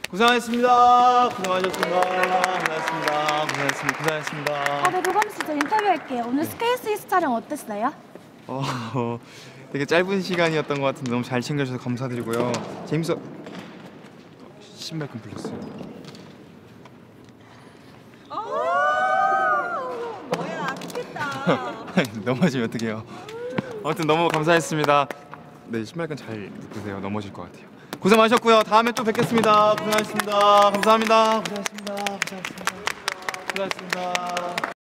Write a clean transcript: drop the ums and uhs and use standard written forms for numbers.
고생하셨습니다. 고생하셨습니다. 고생하셨습니다. 네, 도범 씨, 저 인터뷰할게요. 오늘 스페이스X 촬영 어땠어요? 되게 짧은 시간이었던 것 같은데 너무 잘 챙겨주셔서 감사드리고요. 신발끈 풀렸어요. 뭐야, 좋겠다. 넘어지면 어떡해요. 아무튼 너무 감사했습니다. 네, 신발끈 잘 묶으세요. 넘어질 것 같아요. 고생 많으셨고요. 다음에 또 뵙겠습니다. 고생하셨습니다. 감사합니다. 고생하셨습니다. 고생하셨습니다.